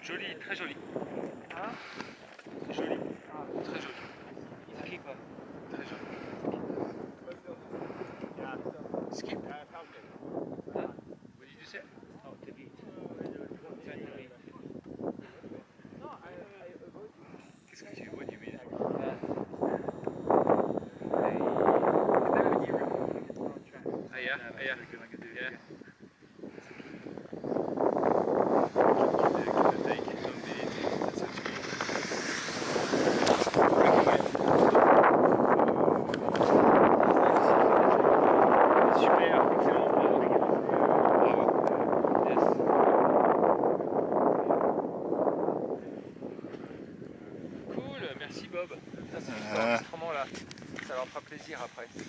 Joli, très joli. Hein? Joli. Ah, Très joli. skip. Très joli. Skip. Hein? What did you say? Oh, to beat. Trying to beat. Qu'est-ce que tu what do you mean? Ah yeah, ah yeah. Yeah. Merci Bob, ça c'est pour l'enregistrement là, ça leur fera plaisir après.